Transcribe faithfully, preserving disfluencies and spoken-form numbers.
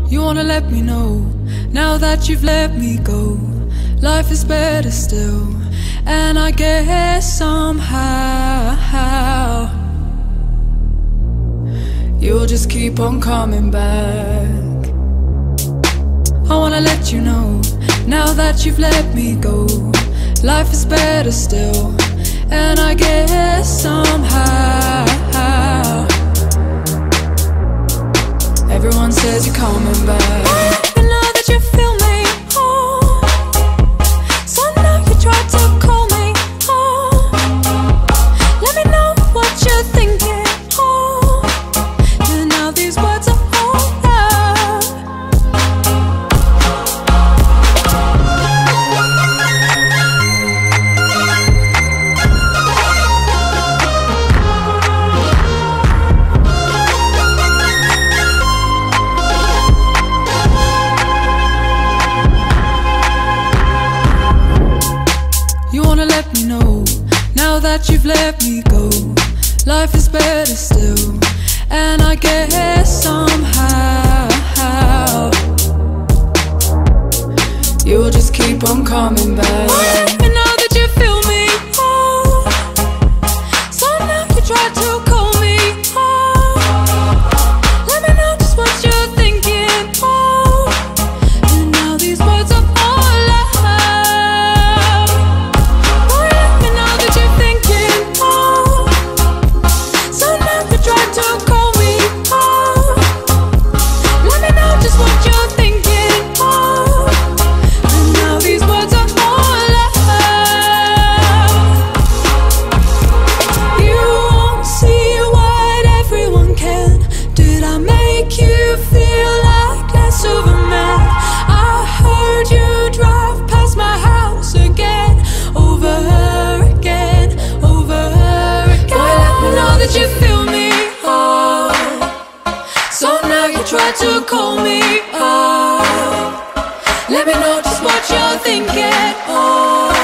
You wanna let me know, now that you've let me go, life is better still. And I guess somehow you'll just keep on coming back. I wanna let you know, now that you've let me go, life is better still. And I guess somehow everyone says you're coming back. But now that you feel me, oh, so now you try to call me, oh, let me know what you're thinking, oh, and now these words are all love. You wanna let me know, now that you've let me go, life is better still. And I guess somehow you'll just keep on coming back. And now that you feel me, oh, so now you try to call me, oh, let me know just what you're thinking, oh, and now these words are all love. You feel me, oh, so now you try to call me, oh, let me know just what you're thinking, oh.